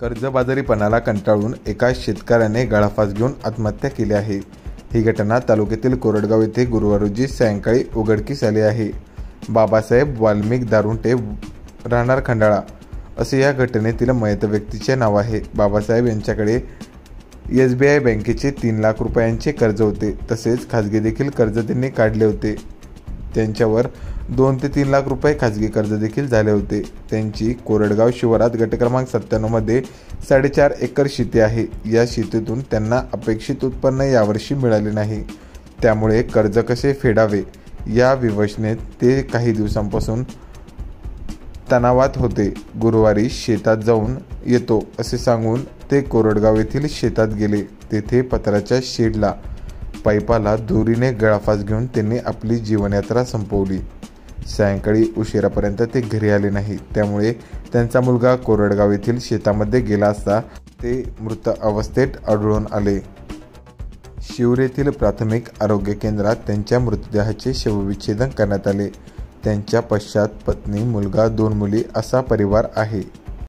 कर्जबाजारीपणाला कंटाळून एका शेतकऱ्याने गळफास घेऊन आत्महत्या केली आहे। ही घटना तालुक्यातील कोरडगाव येथे गुरुवार रोजी सायंकाळी उघडकीस आली आहे। बाबासाहेब वाल्मिक दारुंटे राहणार खंडाळा असे या घटनेतील मयत व्यक्तीचे नाव आहे। बाबासाहेब यांच्याकडे SBI बँकेचे 3 लाख रुपयांचे कर्ज होते, तसेच खाजगी देखील कर्ज त्यांनी काढले होते। त्यांच्यावर 2 ते 3 लाख रुपये खाजगी कर्ज देखील झाले होते। त्यांची कोरडगाव शिवारात गट क्रमांक 97 मध्ये 4.5 एकर शेती आहे। या शेतीतून त्यांना अपेक्षित उत्पन्न यावर्षी मिळाले नाही, त्यामुळे कर्ज कसे फेडावे या विवशनेत ते काही दिवसांपासून तणावात होते। गुरुवारी शेतात जाऊन येतो असे सांगून ते कोरडगाव येथील शेतात गेले। तेथे पत्राच्या शेडला पाईपाला दोरीने गळफास घेऊन त्यांनी आपली जीवनयात्रा संपवली। सायंकाळी उशिरापर्यंत ते घरी आले नाही, त्यामुळे त्यांचा मुलगा कोरडगाव येथील शेतामध्ये गेला असता ते मृत अवस्थेत आढळून आले। शिवर येथील प्राथमिक आरोग्य केंद्रात त्यांच्या मृतदेहाचे शवविच्छेदन करण्यात आले। त्यांच्या पश्चात पत्नी, मुलगा, 2 मुली असा परिवार आहे।